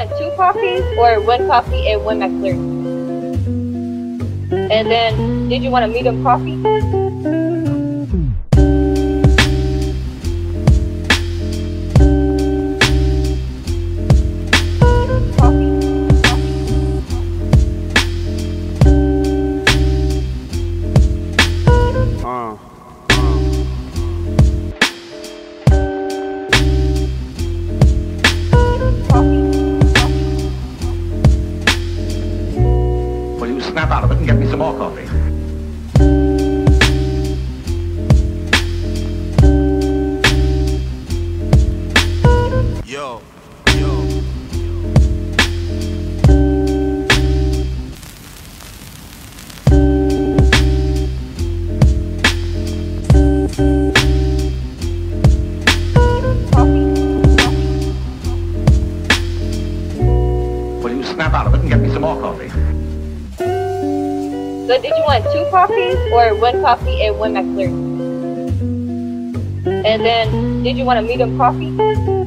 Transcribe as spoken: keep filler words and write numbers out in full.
want two coffees or one coffee and one McFlurry? And then, did you want a medium coffee? Snap out of it and get me some more coffee. Yo, yo. Will you snap out of it and get me some more coffee? So did you want two coffees or one coffee and one McFlurry? And then, did you want a medium coffee?